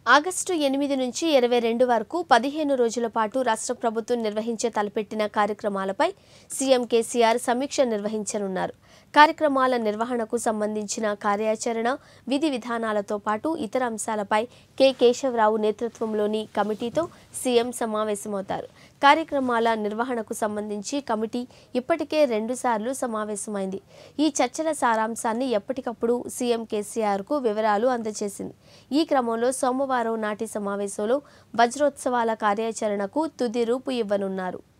August 8 నుంచి 22 వరకు 15 రోజుల పాటు రాష్ట్ర ప్రభుత్వం నిర్వహించే తలపెట్టిన కార్యక్రమాలపై సీఎం కేసీఆర్ సమీక్ష నిర్వహించనున్నారు. కార్యక్రమాల నిర్వహణకు సంబంధించిన కార్యాచరణ, విధి విధానాలతో పాటు ఇతర అంశాలపై కె కేశవరావు నేతృత్వంలోని కమిటీతో సీఎం సమావేశమవుతారు. కార్యక్రమాల నిర్వహణకు సంబంధించి కమిటీ ఇప్పటికే 2 సార్లు సమావేశమైంది. ఈ చర్చల సారాంశాన్ని ఎప్పటికప్పుడు సీఎం కేసీఆర్కు వివరాలు అందజేసింది. ఈ క్రమంలో సోమవారం నాటి సమావేశంలో వజ్రోత్సవాల కార్యాచరణకు తుది రూపు ఇవ్వనున్నారు.